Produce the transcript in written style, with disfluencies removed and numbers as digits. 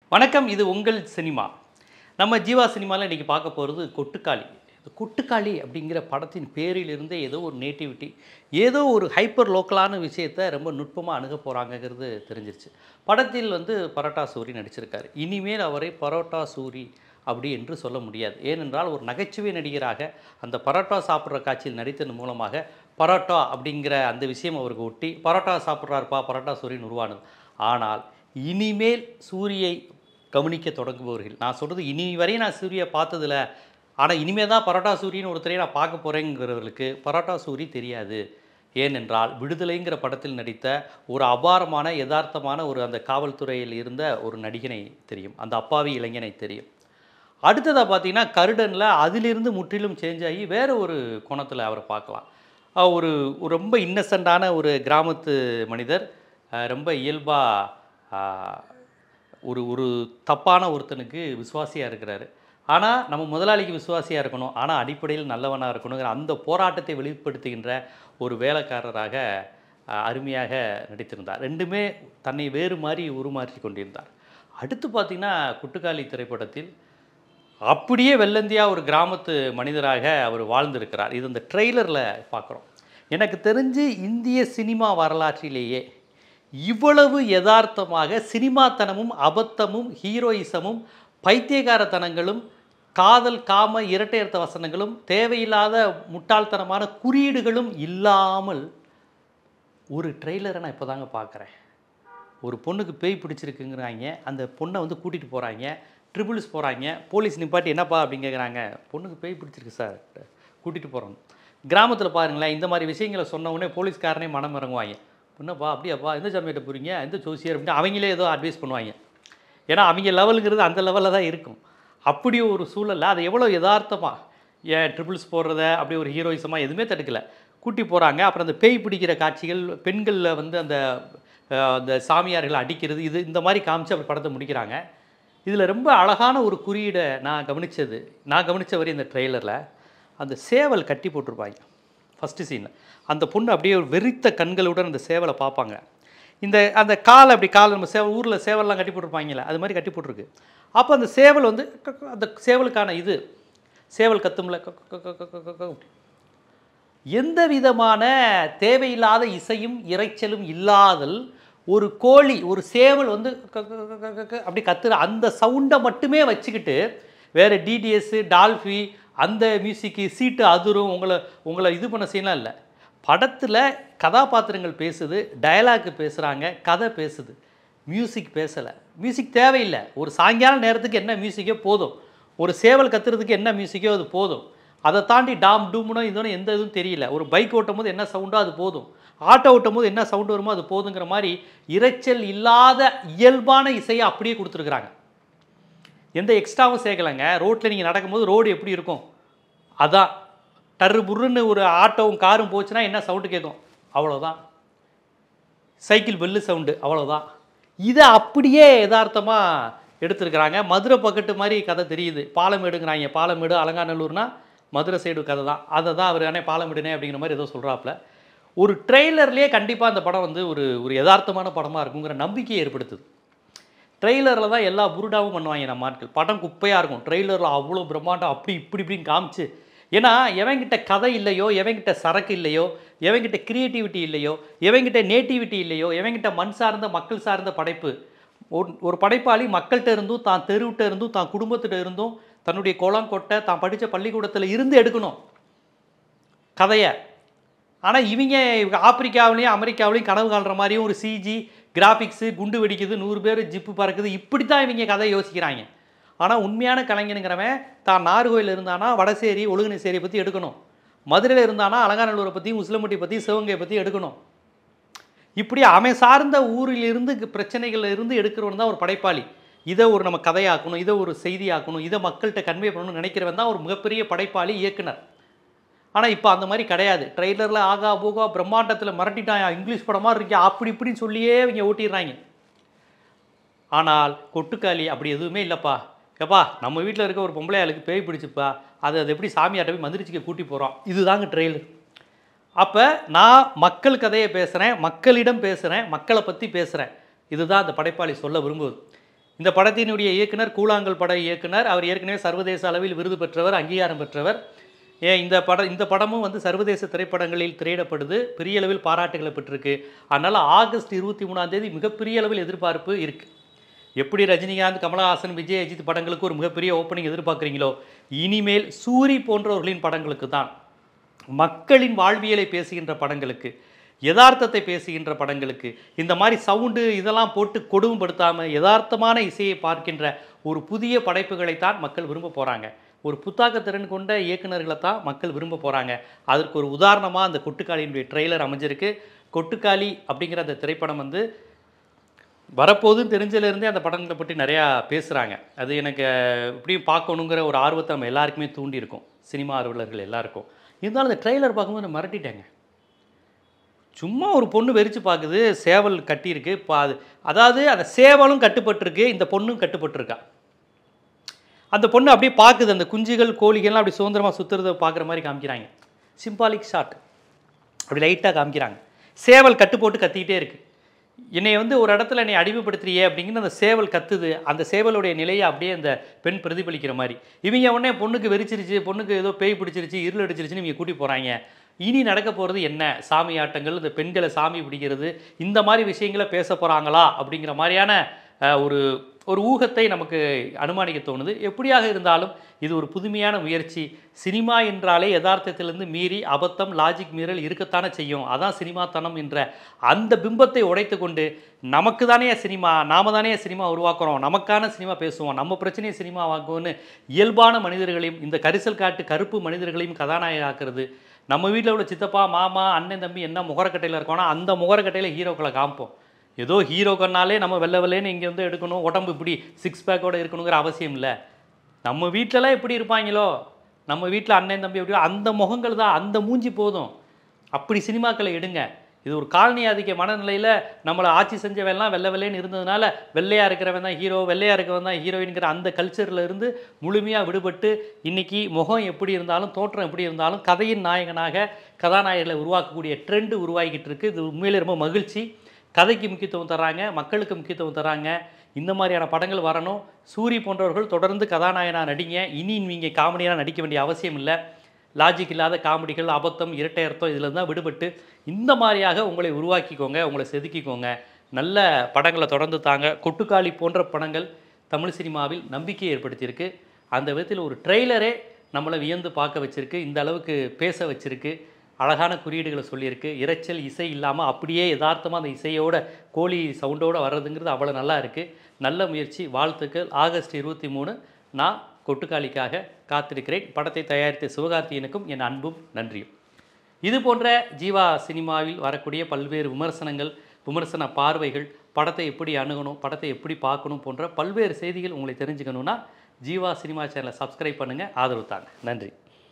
வணக்கம். இது உங்கள் சினிமா. நம்ம ஜீவா சினிமாவில் இன்றைக்கி பார்க்க போகிறது கொட்டுக்காளி. இந்த கொட்டுக்காளி அப்படிங்கிற படத்தின் பேரிலிருந்தே ஏதோ ஒரு நேட்டிவிட்டி, ஏதோ ஒரு ஹைப்பர் லோக்கலான விஷயத்தை ரொம்ப நுட்பமாக அணுக போகிறாங்கங்கிறது தெரிஞ்சிருச்சு. படத்தில் பரோட்டா சூரி நடிச்சிருக்காரு. இனிமேல் அவரை பரோட்டா சூரி அப்படி என்று சொல்ல முடியாது. ஏனென்றால் ஒரு நகைச்சுவை நடிகராக அந்த பரோட்டா சாப்பிட்ற காட்சியில் நடித்ததன் மூலமாக பரோட்டா அப்படிங்கிற அந்த விஷயம் அவருக்கு ஒட்டி பரோட்டா சாப்பிட்றாருப்பா பரோட்டா சூரின்னு உருவானது. ஆனால் இனிமேல் சூரியை கவனிக்க தொடங்குபவர்கள், நான் சொல்கிறது இனி வரையும் நான் சூரியை பார்த்ததில்ல, ஆனால் இனிமேல் தான் பரோட்டா சூரின்னு ஒருத்தரையை நான் பார்க்க போகிறேங்கிறவர்களுக்கு பரோட்டா சூரி தெரியாது. ஏனென்றால் விடுதலைங்கிற படத்தில் நடித்த ஒரு அபாரமான யதார்த்தமான ஒரு அந்த காவல்துறையில் இருந்த ஒரு நடிகனை தெரியும், அந்த அப்பாவி இளைஞனை தெரியும். அடுத்ததாக பார்த்தீங்கன்னா கருடனில் அதிலிருந்து முற்றிலும் சேஞ்ச் ஆகி வேறு ஒரு கோணத்தில் அவரை பார்க்கலாம். ஒரு ரொம்ப இன்னசென்ட்டான ஒரு கிராமத்து மனிதர், ரொம்ப இயல்பாக ஒரு ஒரு தப்பான ஒருத்தனுக்கு விசுவாசியாக இருக்கிறாரு. ஆனால் நம்ம முதலாளிக்கு விசுவாசியாக இருக்கணும், ஆனால் அடிப்படையில் நல்லவனாக இருக்கணுங்கிற அந்த போராட்டத்தை வெளிப்படுத்துகின்ற ஒரு வேலைக்காரராக அருமையாக நடித்திருந்தார். ரெண்டுமே தன்னை வேறு மாதிரி உருமாற்றி கொண்டிருந்தார். அடுத்து பார்த்திங்கன்னா கொட்டுக்காளி திரைப்படத்தில் அப்படியே வெள்ளந்தியா ஒரு கிராமத்து மனிதராக அவர் வாழ்ந்திருக்கிறார். இது இந்த ட்ரெய்லரில் பார்க்குறோம். எனக்கு தெரிஞ்சு இந்திய சினிமா வரலாற்றிலேயே இவ்வளவு யதார்த்தமாக சினிமாத்தனமும் அபத்தமும் ஹீரோயிசமும் பைத்தியகாரத்தனங்களும் காதல் காம இரட்டையர்த்த வசனங்களும் தேவையில்லாத முட்டாள்தனமான குறியீடுகளும் இல்லாமல் ஒரு ட்ரெய்லரை நான் இப்போ தாங்க பார்க்குறேன். ஒரு பொண்ணுக்கு பேய் பிடிச்சிருக்குங்கிறாங்க, அந்த பொண்ணை கூட்டிகிட்டு போகிறாங்க, ட்ரிபிள்ஸ் போகிறாங்க, போலீஸ் நிப்பாட்டி என்னப்பா அப்படின்னு கேட்குறாங்க, பொண்ணுக்கு பேய் பிடிச்சிருக்கு சார், கூட்டிகிட்டு போகிறோம். கிராமத்தில் பாருங்களேன், இந்த மாதிரி விஷயங்களை சொன்ன உடனே போலீஸ்காரனே மனம் இறங்குவாங்க. என்னப்பா அப்படியாப்பா எந்த சமயத்தை போகிறீங்க, எந்த ஜோசியர் அப்படின்னு அவங்களே ஏதோ அட்வைஸ் பண்ணுவாங்க. ஏன்னா அவங்க லெவலுங்கிறது அந்த லெவலில் தான் இருக்கும். அப்படி ஒரு சூழலில் அதை எவ்வளோ யதார்த்தமாக ஏன் ட்ரிபிள்ஸ் போடுறத அப்படி ஒரு ஹீரோயிசமாக எதுவுமே தடுக்கலை, கூட்டி போகிறாங்க. அப்புறம் அந்த பேய் பிடிக்கிற காட்சிகள், பெண்களில் அந்த அந்த சாமியார்களை அடிக்கிறது, இது இந்த மாதிரி காமிச்சு அப்படி படத்தை முடிக்கிறாங்க. இதில் ரொம்ப அழகான ஒரு குறியீடை நான் கவனித்த வரை இந்த ட்ரெய்லரில் அந்த சேவல் கட்டி போட்டிருப்பாங்க. ஃபஸ்ட்டு சீனில் அந்த பொண்ணு அப்படியே ஒரு வெறித்த கண்களுடன் அந்த சேவலை பார்ப்பாங்க. அந்த கால் அப்படி நம்ம ஊரில் சேவல்லாம் கட்டி போட்டிருப்பாங்களே, அது மாதிரி கட்டி போட்டிருக்கு. அப்போ அந்த சேவல் அந்த சேவலுக்கான சேவல் கத்தும்ல, எந்த விதமான தேவையில்லாத இசையும் இரைச்சலும் இல்லாதல் ஒரு கோழி ஒரு சேவல் அப்படி கத்துற அந்த சவுண்டை மட்டுமே வச்சுக்கிட்டு வேறு டிடிஎஸ்ஸு டால்ஃபி அந்த மியூசிக்கு சீட்டு அதிரும் உங்களை இது பண்ண சீன்லாம் இல்லை. படத்தில் கதாபாத்திரங்கள் பேசுது, டயலாக் பேசுகிறாங்க, கதை பேசுது, மியூசிக் பேசலை. மியூசிக் தேவையில்லை. ஒரு சாயங்கால நேரத்துக்கு என்ன மியூசிக்கோ போதும், ஒரு சேவல் கத்துறதுக்கு என்ன மியூசிக்கோ அது போதும். அதை தாண்டி டாம் டூம்னோ இதோன்னு எந்த இதுவும் தெரியல. ஒரு பைக் ஓட்டும் போது என்ன சவுண்டோ அது போதும், ஆட்டோ ஓட்டும் போது என்ன சவுண்டு வருமோ அது போதுங்கிற மாதிரி இரைச்சல் இல்லாத இயல்பான இசையை அப்படியே கொடுத்துருக்குறாங்க. எந்த எக்ஸ்ட்ராவும் சேர்க்கலைங்க. ரோட்டில் நீங்கள் நடக்கும்போது ரோடு எப்படி இருக்கும், அதான் டர்ரு புருன்னு ஒரு ஆட்டோவும் காரும் போச்சுன்னா என்ன சவுண்டு கேட்கும், அவ்வளோதான். சைக்கிள் பெல்லு சவுண்டு, அவ்வளோதான். இதை அப்படியே யதார்த்தமாக எடுத்துருக்குறாங்க. மதுரை பக்கத்து மாதிரி கதை தெரியுது. பாலமேடுங்கிறாங்க, பாலமேடு அலங்காநல்லூர்னா மதுரை சைடு கதை தான். அதை தான் அவர் அண்ணே பாலமேடுனே அப்படிங்கிற மாதிரி ஏதோ சொல்கிறாப்புல. ஒரு ட்ரெய்லர்லேயே கண்டிப்பாக அந்த படம் ஒரு ஒரு யதார்த்தமான படமாக இருக்குங்கிற நம்பிக்கையை ஏற்படுத்துது. ட்ரெய்லரில் தான் எல்லா புருடாவும் பண்ணுவாங்க நம்ம ஆட்கள். படம் குப்பையாக இருக்கும், ட்ரெய்லரில் அவ்வளோ பிரம்மாண்டம் அப்படி இப்படின்னு காமிச்சு. ஏன்னா எவங்கிட்ட கதை இல்லையோ, எவங்கிட்ட சரக்கு இல்லையோ, எவங்கிட்ட க்ரியேட்டிவிட்டி இல்லையோ, எவங்கிட்ட நேட்டிவிட்டி இல்லையோ, எவங்கிட்ட மண் சார்ந்த மக்கள் சார்ந்த படைப்பு, ஒரு படைப்பாளி மக்கள்கிட்ட இருந்தும் தான் தெருவிட்ட இருந்தும் தான் குடும்பத்திட்ட இருந்தும் தன்னுடைய கோலாங்கொட்டை தான் படித்த பள்ளிக்கூடத்தில் இருந்து எடுக்கணும் கதையை. ஆனால் இவங்க ஆப்பிரிக்காவிலையும் அமெரிக்காவிலையும் கனவு காண்ற மாதிரியும் ஒரு சிஜி கிராஃபிக்ஸு, குண்டு வெடிக்குது, 100 பேர் ஜிப்பு பறக்குது, இப்படி தான் இவங்க கதை யோசிக்கிறாங்க. ஆனால் உண்மையான கலைஞனுங்கிறவன் தான் நார்கோயில் இருந்தானா வடசேரி ஒழுகுனேசேரியை பற்றி எடுக்கணும், மதுரையில் இருந்தானா அலங்காநல்லூரை பற்றியும் உசிலம்பட்டி பற்றி சிவகங்கையை பற்றி எடுக்கணும். இப்படி அவன் சார்ந்த ஊரிலிருந்து பிரச்சனைகளில் இருந்து எடுக்கிறவன் தான் ஒரு படைப்பாளி. இதை ஒரு நம்ம கதையாக்கணும், இதை ஒரு செய்தியாக்கணும், இதை மக்கள்கிட்ட கன்வே பண்ணணும்னு நினைக்கிறவன் தான் ஒரு மிகப்பெரிய படைப்பாளி இயக்குனர். ஆனால் இப்போ அந்த மாதிரி கிடையாது. ட்ரெய்லரில் ஆகா போகா பிரம்மாண்டத்தில் மிரட்டிட்டான், இங்கிலீஷ் படமாக இருக்கா அப்படி இப்படின்னு சொல்லியே இவங்க ஓட்டிடுறாங்க. ஆனால் கொட்டுக்காளி அப்படி எதுவுமே இல்லைப்பா. எப்பா நம்ம வீட்டில் இருக்க ஒரு பொம்பளை ஆளுக்கு பேய் பிடிச்சிப்பா, அது எப்படி சாமியாட்ட போய் மந்திரிச்சிக்க கூட்டி போகிறோம், இதுதாங்க ட்ரெய்லர். அப்போ நான் மக்கள் கதையை பேசுகிறேன், மக்களிடம் பேசுகிறேன், மக்களை பற்றி பேசுகிறேன். இதுதான் அந்த படைப்பாளி சொல்ல விரும்புவது. இந்த படத்தினுடைய இயக்குனர் கூழாங்கல் பட இயக்குனர். அவர் ஏற்கனவே சர்வதேச அளவில் விருது பெற்றவர், அங்கீகாரம் பெற்றவர். இந்த படமும் வந்து சர்வதேச திரைப்படங்களில் திரையிடப்படுது. பெரிய அளவில் பாராட்டுகளை பெற்றிருக்கு. அதனால் ஆகஸ்ட் 23 மிகப்பெரிய அளவில் எதிர்பார்ப்பு இருக்குது. எப்படி ரஜினிகாந்த், கமலஹாசன், விஜய், அஜித் படங்களுக்கு ஒரு மிகப்பெரிய ஓப்பனிங் எதிர்பார்க்குறீங்களோ, இனிமேல் சூரி போன்றவர்களின் படங்களுக்கு தான், மக்களின் வாழ்வியலை பேசுகின்ற படங்களுக்கு, யதார்த்தத்தை பேசுகின்ற படங்களுக்கு, இந்த மாதிரி சவுண்டு இதெல்லாம் போட்டு கொடுமைப்படுத்தாமல் யதார்த்தமான இசையை பார்க்கின்ற ஒரு புதிய படைப்புகளைத்தான் மக்கள் விரும்ப போகிறாங்க. ஒரு புத்தாக்க திறன் கொண்ட இயக்குநர்களை தான் மக்கள் விரும்ப போகிறாங்க. அதற்கு ஒரு உதாரணமாக அந்த கொட்டுக்காளியினுடைய ட்ரெய்லர் அமைஞ்சிருக்கு. கொட்டுக்காளி அப்படிங்கிற அந்த திரைப்படம் வந்து வரப்போதுன்னு தெரிஞ்சதுலேருந்தே அந்த படங்களை பற்றி நிறையா பேசுகிறாங்க. அது எனக்கு இப்படியும் பார்க்கணுங்கிற ஒரு ஆர்வத்தை நம்ம எல்லாருக்குமே தூண்டியிருக்கும், சினிமா ஆர்வலர்கள் எல்லாருக்கும். இருந்தாலும் அந்த ட்ரெய்லர் பார்க்கும்போது நான் மிரட்டிட்டேங்க. சும்மா ஒரு பொண்ணு வெறிச்சு பார்க்குது, சேவல் கட்டியிருக்கு. அதாவது அந்த சேவலும் கட்டுப்பட்டுருக்கு, இந்த பொண்ணும் கட்டுப்பட்டுருக்கா. அந்த பொண்ணு அப்படியே பார்க்குது, அந்த குஞ்சுகள் கோழிகள்லாம் அப்படி சுதந்திரமாக சுற்றுறதை பார்க்குற மாதிரி காமிக்கிறாங்க. சிம்பாலிக் ஷாட் அப்படி லைட்டாக காமிக்கிறாங்க. சேவல் கட்டு போட்டு கத்திக்கிட்டே இருக்குது. என்னை வந்து ஒரு இடத்துல என்னை அடிமைப்படுத்துறியே அப்படிங்கிற அந்த சேவல் கத்துது. அந்த சேவலுடைய நிலையை அப்படியே அந்த பெண் பிரதிபலிக்கிற மாதிரி. இவங்க உடனே பொண்ணுக்கு வெறிச்சிருச்சு, பொண்ணுக்கு ஏதோ பேய் பிடிச்சிருச்சு, இருள் அடிச்சிருச்சுன்னு இவங்க கூட்டி போகிறாங்க. இனி நடக்க போகிறது என்ன? சாமி ஆட்டங்கள், இந்த பெண்களை சாமி பிடிக்கிறது, இந்த மாதிரி விஷயங்களை பேச போகிறாங்களா அப்படிங்கிற மாதிரியான ஒரு ஊகத்தை நமக்கு அனுமானிக்க தோணுது. எப்படியாக இருந்தாலும் இது ஒரு புதுமையான முயற்சி. சினிமா என்றாலே யதார்த்தத்திலிருந்து மீறி அபத்தம், லாஜிக் மீறல் இருக்கத்தானே செய்யும். அதான் சினிமாத்தனம் என்ற அந்த பிம்பத்தை உடைத்து கொண்டு நமக்கு தானே சினிமா, நாம தானே சினிமா உருவாக்குறோம், நமக்கான சினிமா பேசுவோம், நம்ம பிரச்சனையை சினிமா வாங்குவோன்னு இயல்பான மனிதர்களையும், இந்த கரிசல் காட்டு கருப்பு மனிதர்களையும் கதாநாயகம் ஆக்குறது. நம்ம வீட்டில் உள்ள சித்தப்பா, மாமா, அண்ணன், தம்பி என்ன முகரக்கட்டையில் இருக்கோன்னா அந்த முகரக்கட்டையில் ஹீரோக்களை காமிப்போம். ஏதோ ஹீரோக்கன்னாலே நம்ம வெள்ளை வெள்ளைன்னு இங்கே வந்து எடுக்கணும், உடம்பு இப்படி 6 பேக்கோடு இருக்கணுங்கிற அவசியம் இல்லை. நம்ம வீட்டிலலாம் எப்படி இருப்பாங்களோ, நம்ம வீட்டில் அண்ணன் தம்பி எப்படியோ அந்த முகங்கள் தான், அந்த மூஞ்சி போதும். அப்படி சினிமாக்களை எடுங்க. இது ஒரு காலனி ஆதிக்க மனநிலையில் நம்மளை ஆட்சி செஞ்சவெல்லாம் வெள்ளை வெள்ளைன்னு இருந்ததுனால வெள்ளையாக இருக்கிறவன் தான் ஹீரோ, வெள்ளையாக இருக்கிறவன் தான் ஹீரோயின்கிற அந்த கல்ச்சரில் இருந்து முழுமையாக விடுபட்டு இன்றைக்கி முகம் எப்படி இருந்தாலும், தோற்றம் எப்படி இருந்தாலும், கதையின் நாயகனாக கதாநாயகர்களை உருவாக்கக்கூடிய ட்ரெண்டு உருவாகிக்கிட்டு இருக்குது. இது உண்மையிலே ரொம்ப மகிழ்ச்சி. கதைக்கு முக்கியத்துவம் தராங்க, மக்களுக்கு முக்கியத்துவம் தராங்க. இந்த மாதிரியான படங்கள் வரணும். சூரி போன்றவர்கள் தொடர்ந்து கதாநாயகனாக நடிங்க. இனி நீங்கள் காமெடியாக நடிக்க வேண்டிய அவசியம் இல்லை. லாஜிக் இல்லாத காமெடிகள், அபத்தம், இரட்டை அர்த்தம் இதில் தான் விடுபட்டு இந்த மாதிரியாக உங்களை உருவாக்கிக்கோங்க, உங்களை செதுக்கிக்கோங்க. நல்ல படங்களை தொடர்ந்து தாங்க. கொட்டுக்காளி போன்ற படங்கள் தமிழ் சினிமாவில் நம்பிக்கையை ஏற்படுத்தியிருக்கு. அந்த விதத்தில் ஒரு ட்ரெய்லரே நம்மளை வியந்து பார்க்க வச்சுருக்கு, இந்த அளவுக்கு பேச வச்சுருக்கு, அழகான குறியீடுகளை சொல்லியிருக்கு. இரைச்சல் இசை இல்லாமல் அப்படியே யதார்த்தமாக அந்த இசையோட கோழி சவுண்டோடு வர்றதுங்கிறது அவ்வளோ நல்லா இருக்குது. நல்ல முயற்சி, வாழ்த்துக்கள். ஆகஸ்ட் 23 நான் கொட்டுக்காளிக்காக காத்திருக்கிறேன். படத்தை தயாரித்த சிவகார்த்திகேயனுக்கும் என் அன்பும் நன்றியும். இது போன்ற ஜீவா சினிமாவில் வரக்கூடிய பல்வேறு விமர்சன பார்வைகள், படத்தை எப்படி அணுகணும், படத்தை எப்படி பார்க்கணும் போன்ற பல்வேறு செய்திகள் உங்களை தெரிஞ்சுக்கணுன்னா ஜீவா சினிமா சேனலை சப்ஸ்கிரைப் பண்ணுங்கள், ஆதரவு தாங்க. நன்றி.